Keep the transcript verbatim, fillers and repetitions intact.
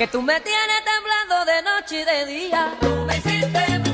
Que tú me tienes temblando de noche y de día. Tú me hiciste